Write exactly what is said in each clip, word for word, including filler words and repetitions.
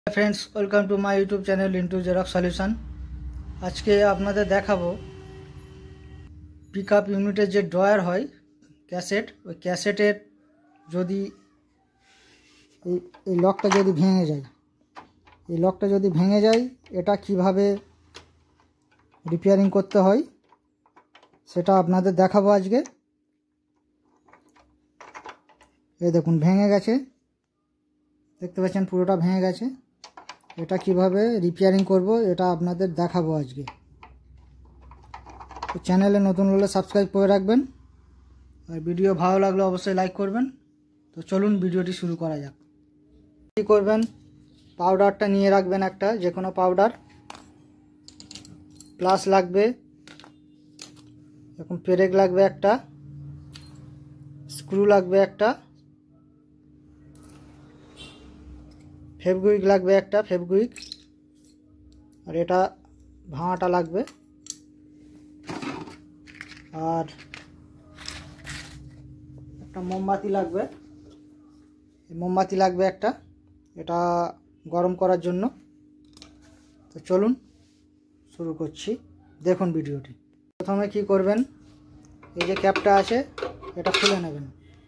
Friends welcome to my YouTube channel into Xerox solution. आज के आपनादेर देखाबो पिकआप यूनिटेर जे ड्रयार हय कैसेट ओई कैसेटेर जदि এই লকটা যদি ভেঙে যায় এই লকটা যদি ভেঙে যায় এটা কিভাবে রিপেয়ারিং করতে হয় সেটা আপনাদের দেখাবো আজকে। এই দেখুন ভেঙে গেছে, দেখতে পাচ্ছেন পুরোটা ভেঙে গেছে। এটা কিভাবে রিপেয়ারিং করব এটা আপনাদের দেখাবো আজকে। তো চ্যানেলে নতুন হলে সাবস্ক্রাইব করে রাখবেন আর ভিডিও ভালো লাগলে অবশ্যই লাইক করবেন। তো চলুন ভিডিওটি শুরু করা যাক। কি করবেন, পাউডারটা নিয়ে রাখবেন, একটা যে কোনো পাউডার, প্লাস লাগবে, এরকম পেরেক লাগবে একটা, স্ক্রু লাগবে একটা, ফেবগুইক লাগবে একটা, ফেবগুইক, আর এটা ভাঙাটা লাগবে, আর একটা মোমবাতি লাগবে, মোমবাতি লাগবে একটা, এটা গরম করার জন্য। তো চলুন শুরু করছি, দেখুন ভিডিওটি। প্রথমে কি করবেন, এই যে ক্যাপটা আছে এটা খুলে নেবেন।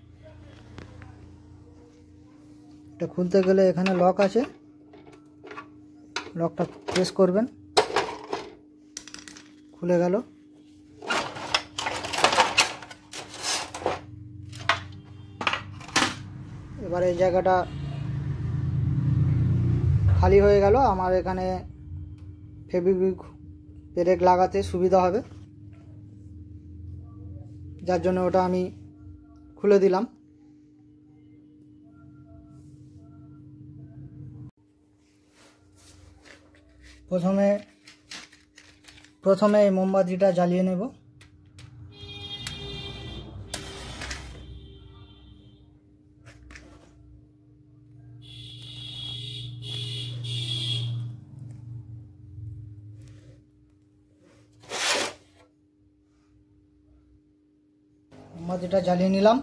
এটা খুলতে গেলে এখানে লক আছে, লকটা প্রেস করবেন, খুলে গেল। এবার এই জায়গাটা খালি হয়ে গেল। আমার এখানে ফেবিকুইক পেরেক লাগাতে সুবিধা হবে, যার জন্য ওটা আমি খুলে দিলাম। প্রথমে প্রথমে এই মোমবাতিটা জ্বালিয়ে নেব। মোমবাতিটা জ্বালিয়ে নিলাম।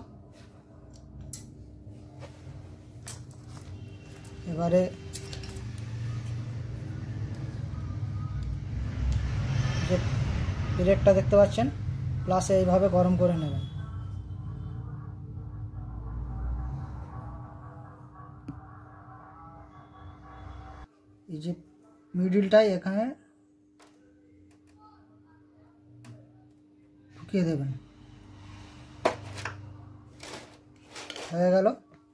এবারে যে পেরেকটা দেখতে পাচ্ছেন প্লাসে এইভাবে গরম করে নেবেন। এই যে মিডলটাই এখানে ঢুকিয়ে দেবেন, হয়ে গেল।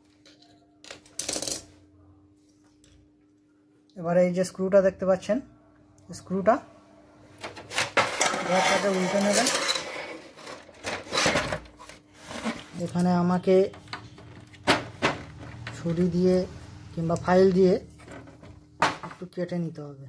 এবারে এই যে স্ক্রুটা দেখতে পাচ্ছেন, স্ক্রুটা রডটাকে উল্টে নেবেন। এখানে আমাকে ছুরি দিয়ে কিংবা ফাইল দিয়ে একটু কেটে নিতে হবে।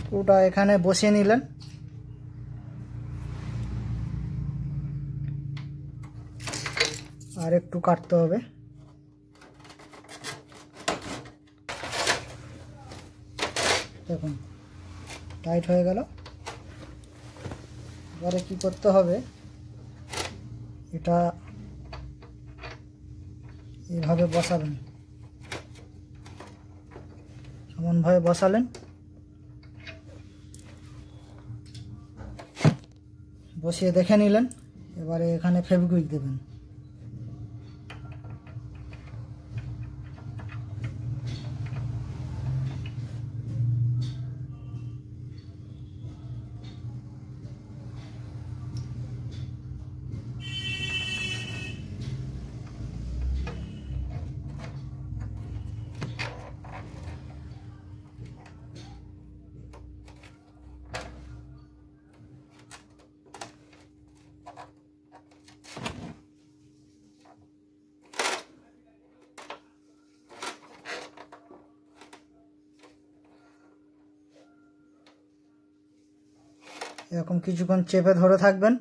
স্ক্রুটা এখানে বসিয়ে নিলেন। আর একটু কাটতে হবে। দেখুন টাইট হয়ে গেল। এবারে কি করতে হবে, এটা এইভাবে বসাবেন, সমানভাবে বসালেন, বসিয়ে দেখে নিলেন। এবারে এখানে ফেভিকুইক দেবেন। এরকম কিছুক্ষণ চেপে ধরে থাকবেন।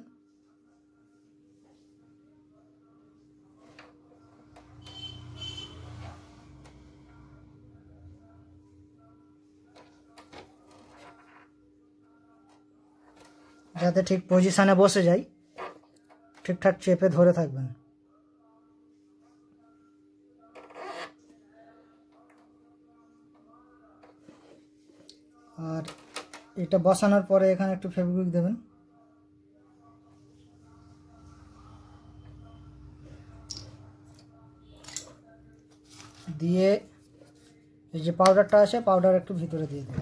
যাতে ঠিক পজিশনে বসে যায়, ঠিকঠাক চেপে ধরে থাকবেন। আর এটা বসানোর পরে এখানে একটু ফেভিকুইক দেবেন। দিয়ে এই যে পাউডারটা আছে, পাউডার একটু ভিতরে দিয়ে দেবেন।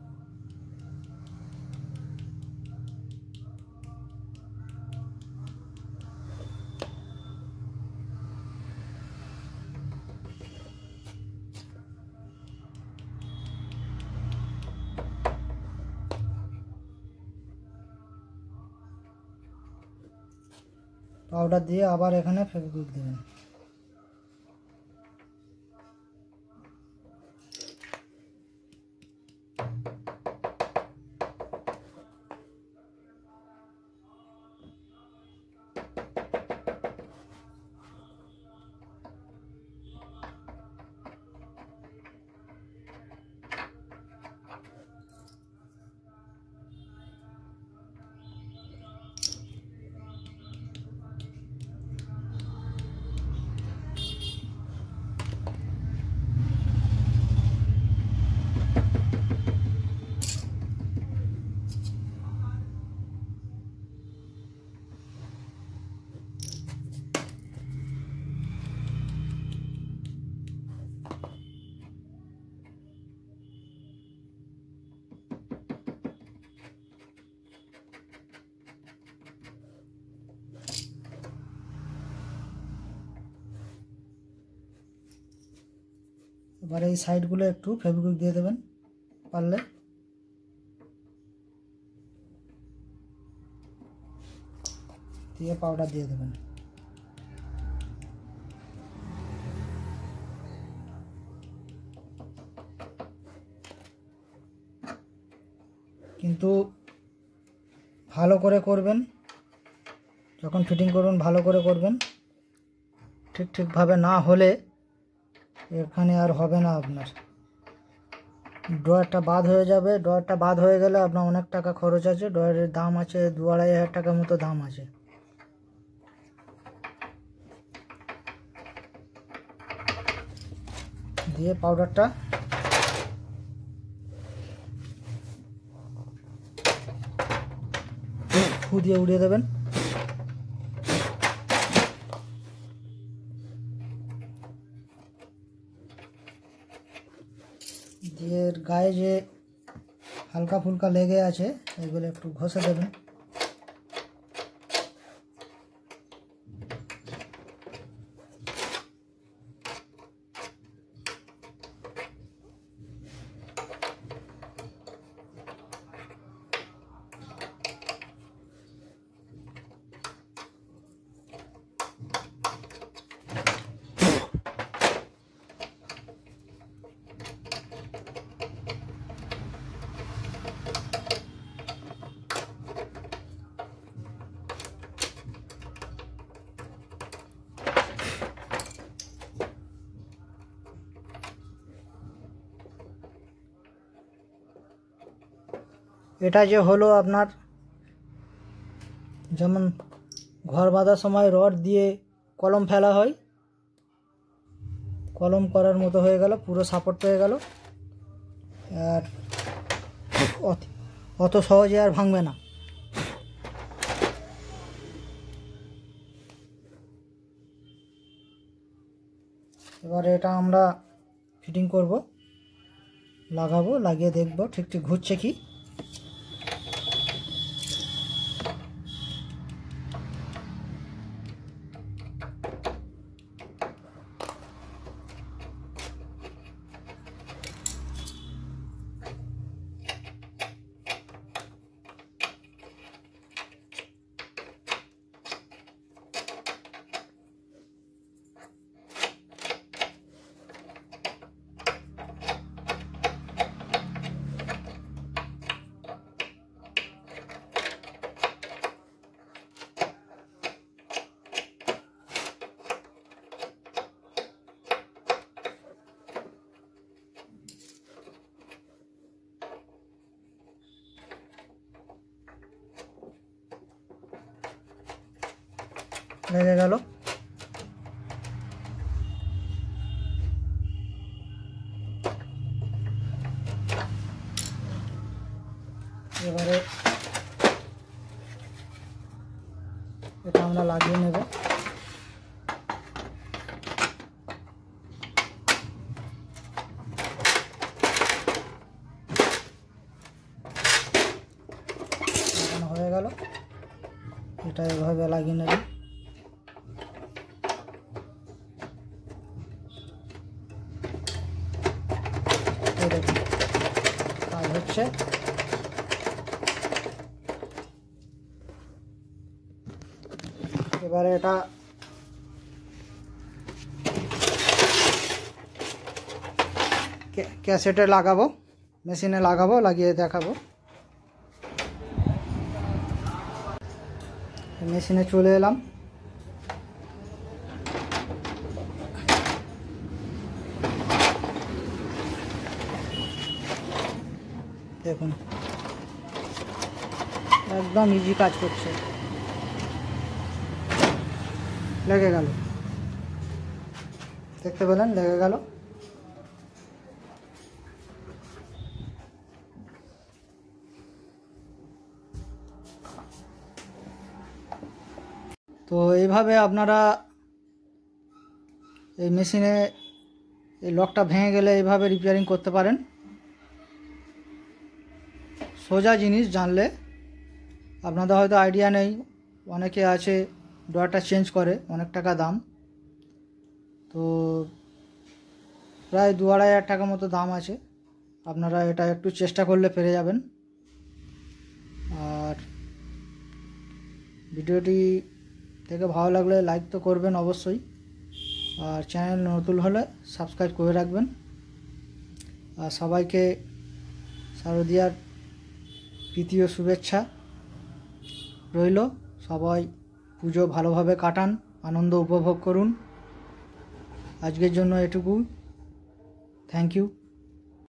পাউডার দিয়ে আবার এখানে ফেভিকুইক দেবেন। এবারে এই সাইডগুলো একটু ফেভিকুইক দিয়ে দেবেন পারলে। দিয়ে পাউডার দিয়ে দেবেন। কিন্তু ভালো করে করবেন, যখন ফিটিং করবেন ভালো করে করবেন। ঠিক ঠিকভাবে না হলে এখানে আর হবে না আপনার, ড্রয়ারটা বাদ হয়ে যাবে। ড্রয়ারটা বাদ হয়ে গেলে আপনার অনেক টাকা খরচ আছে। ড্রয়ারের দাম আছে দু আড়াই হাজার টাকার মতো দাম আছে। দিয়ে পাউডারটা ফু দিয়ে উড়িয়ে দেবেন। দিয়ে গায়ে যে হালকা ফুলকা লেগে আছে এগুলো একটু ঘষে দেবেন। এটা যে হলো আপনার যেমন ঘর বাঁধার সময় রড দিয়ে কলম ফেলা হয়, কলম করার মতো হয়ে গেল, পুরো সাপোর্ট পেয়ে গেল। আর অত সহজে আর ভাঙবে না। এবারে এটা আমরা ফিটিং করব, লাগাবো, লাগিয়ে দেখব ঠিক ঠিক ঘুরছে কি। লেগে গেল। এবারে এটা আমরা লাগিয়ে নেব। হয়ে গেল, এটা এভাবে লাগিয়ে নেব। কাজ হচ্ছে। এবারে এটা ক্যাসেটে লাগাবো, মেশিনে লাগাবো, লাগিয়ে দেখাবো। মেশিনে চলে এলাম। দেখুন একদম ইজি কাজ করছে, লেগে গেল, দেখতে পেলেন লেগে গেল। তো এইভাবে আপনারা এই মেশিনে এই লকটা ভেঙে গেলে এইভাবে রিপেয়ারিং করতে পারেন। সোজা জিনিস জানলে, আপনাদের হয়তো আইডিয়া নেই, অনেকে আছে ড্রয়ারটা চেঞ্জ করে, অনেক টাকা দাম, তো প্রায় দু আড়াই হাজার টাকা মতো দাম আছে। আপনারা এটা একটু চেষ্টা করলে পেরে যাবেন। আর ভিডিওটি থেকে ভালো লাগলে লাইক তো করবেন অবশ্যই, আর চ্যানেল নতুন হলে সাবস্ক্রাইব করে রাখবেন। আর সবাইকে শারদীয়ার প্রীতি ও শুভেচ্ছা রইল। সবাই পুজো ভালোভাবে কাটান, আনন্দ উপভোগ করুন। আজকের জন্য এটুকু। Thank you.